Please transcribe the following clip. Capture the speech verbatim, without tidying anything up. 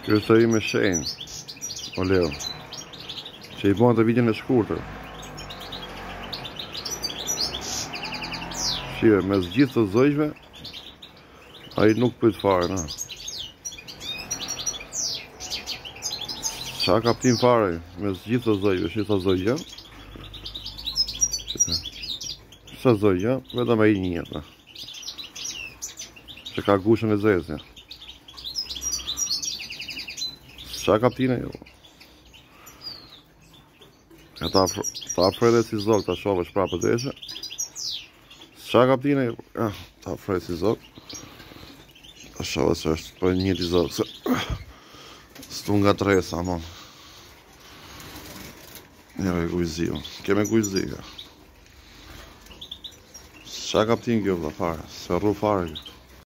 Kjo është ai me shenjë, o Leo, që i bën të vitin e shkurtër. Shqive, mes gjithë të zojshme, ai nuk pyet fare, na. Qa kaptim fare, mes gjithë të zojshme, shi të zojshme, sa zojshme, vetëm ai një jetë, që ka gushën e zezë. Qa kaptine, jo. Ta afrede si zog, ta shove shpra për deshe. Qa kaptine, jo. Ta afrede si zog. Ta shove që është për njëti zog, se s'tu nga tresa, mon. Njëve kujzi, jo. Keme kujzi, ka. Qa kaptin kjo, vla fare, se rru fare kjo.